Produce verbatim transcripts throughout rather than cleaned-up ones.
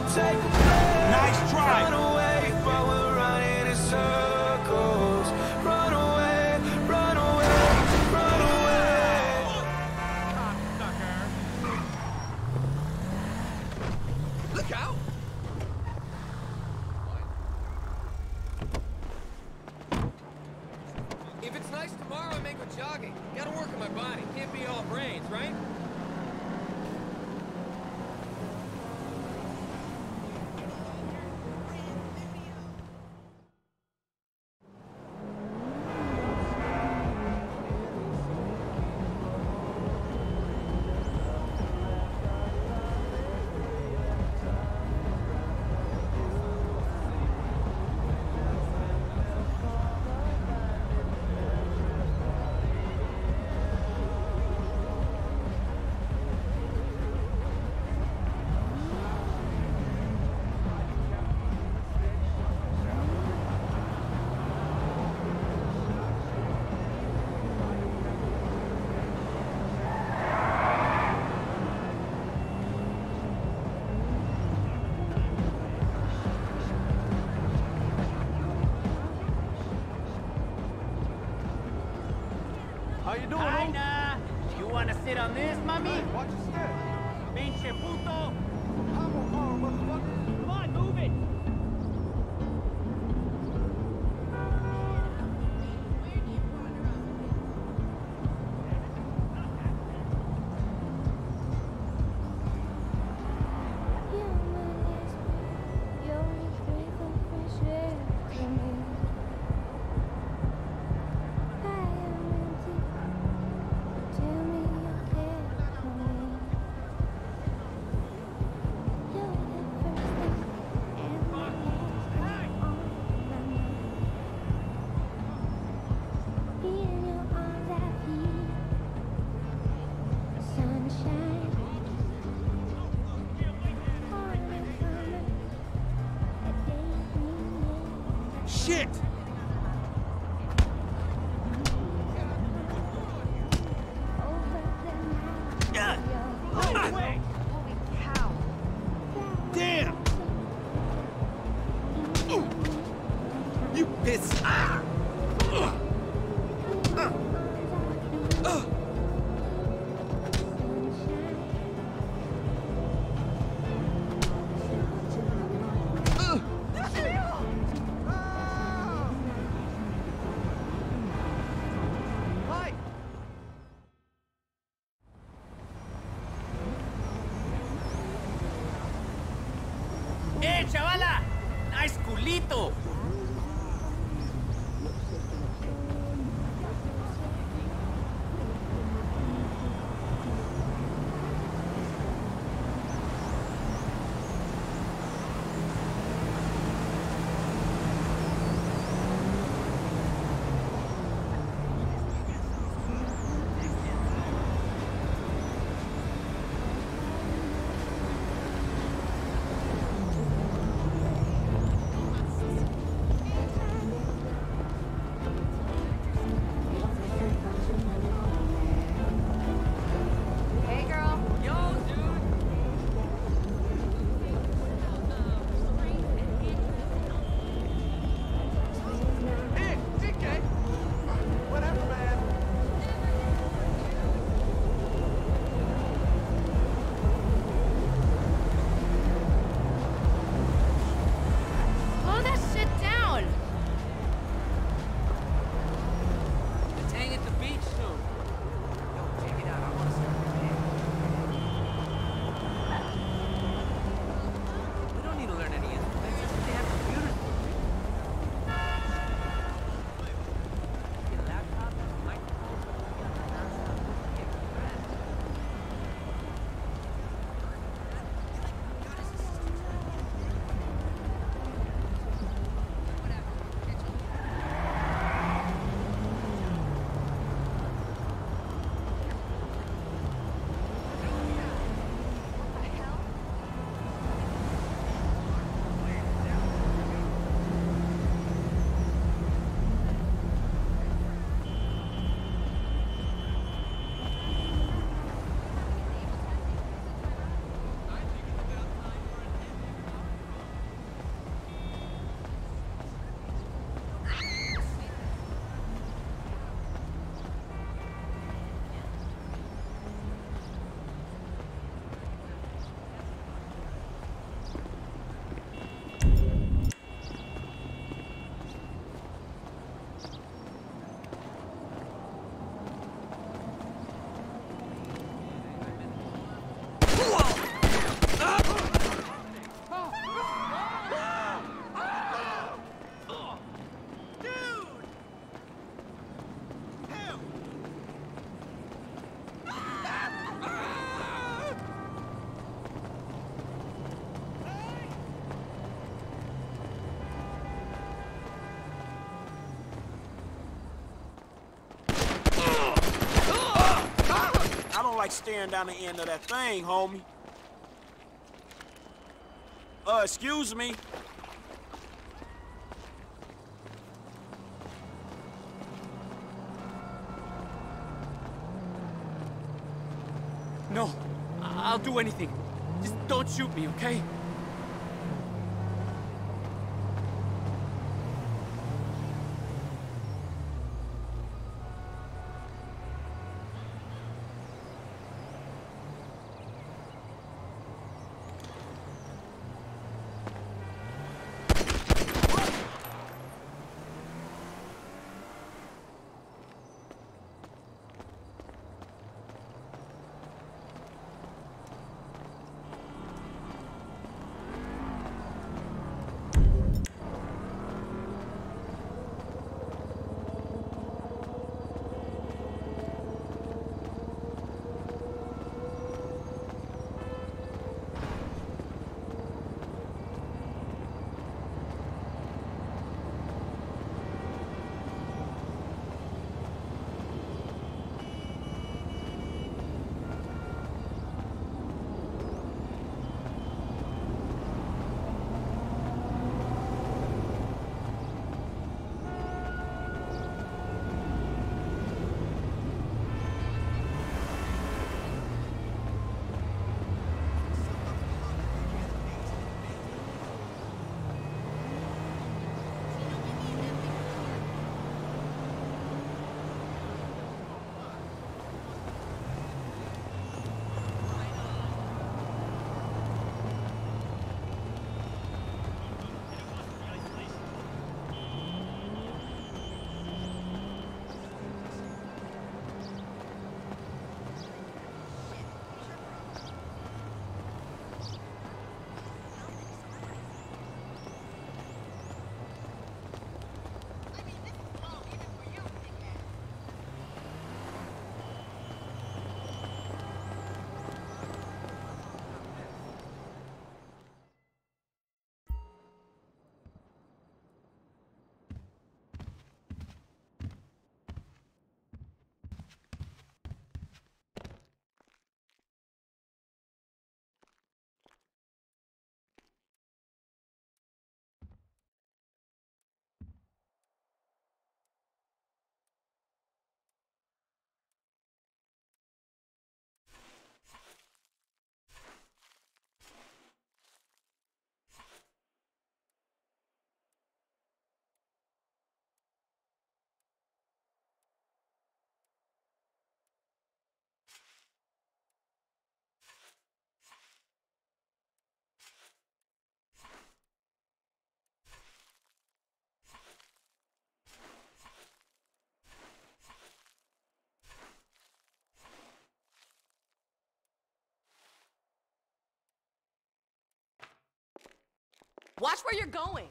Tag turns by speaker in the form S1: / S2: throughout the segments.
S1: Nice try.
S2: Run away, but we're running in circles. Run away, run away, run away.
S3: Look out! If it's nice tomorrow, I may go jogging. Gotta work on my body. Can't be all brains, right?
S1: How you doing,
S4: Hi,
S1: homie?
S4: nah. You wanna sit on this, mommy?
S1: Hey, watch your step.
S4: Pinche puto.
S1: I'm a car, motherfucker.
S4: Come on, move it.
S1: Shit!
S4: Wait.
S5: Holy cow.
S1: Damn! You piss! Ah! Ugh. Uh. Ugh. Ugh.
S3: Hi!
S4: ¡Eh, chavala! ¡Nice culito!
S5: like staring down the end of that thing, homie. Uh, excuse me.
S4: No, I- I'll do anything. Just don't shoot me, okay?
S6: Watch where you're going.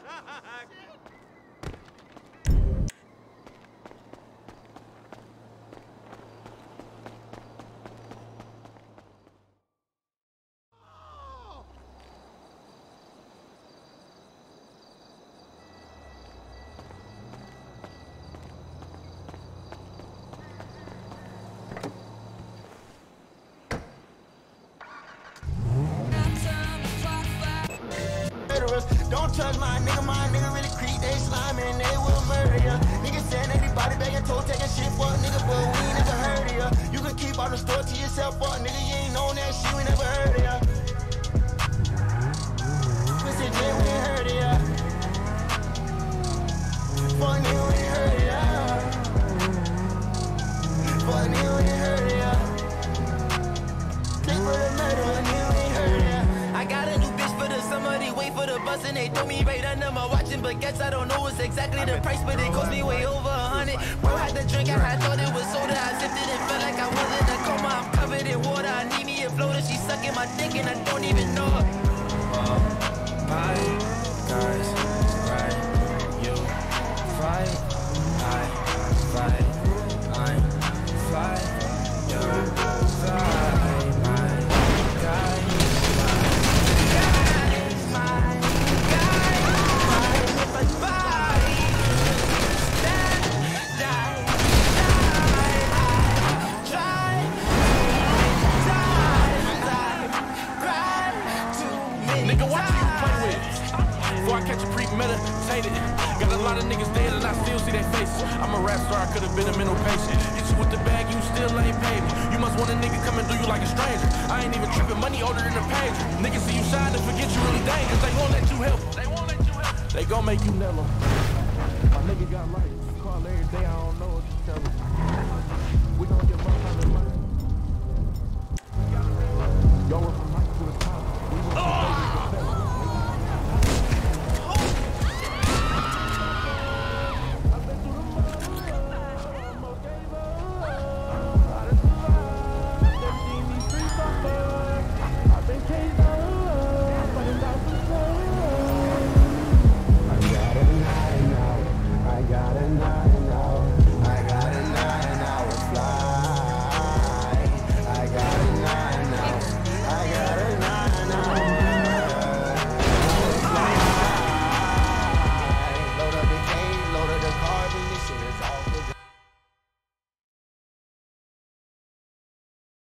S2: Don't trust my nigga, my nigga really creep, they slime and they will murder ya. Niggas saying anybody begging, toe taking shit, fuck nigga, but we ain't never heard of ya. You can keep all the store to yourself, fuck nigga, you ain't known that shit, we never heard of ya. Pussy J, we ain't heard of ya. Fuck nigga, we ain't heard of ya. Fuck nigga, we ain't heard of ya. Click for the murder, nigga, we ain't heard of ya. I got a new bitch for the summer, they wait for the bus and they throw me right under my watching, but guess I don't know what's exactly the price, but it cost me way over a hundred. Bro had the drink, I thought it was soda, I sipped it and felt like I was in a coma. I'm covered in water, I need me a floater, she sucking my dick and I don't even know her.
S7: My guys, right, you fight, I fight, I'm fight, you fight, my guys.
S8: Nigga, what you play with? Before I catch a premeditated. Got a lot of niggas dead and I still see their faces. I'm a rap star, I could've been a mental patient. Hit you with the bag, you still ain't paid me. You must want a nigga come and do you like a stranger. I ain't even tripping, money older than a page. Niggas see you shine and forget you really dangerous. They won't let you help them. They won't let you help them. They gon' make you mellow. My nigga got life. Call every day, I don't know what to tell him. We gon' get money out of money. Yo, we're from Mike to the top. We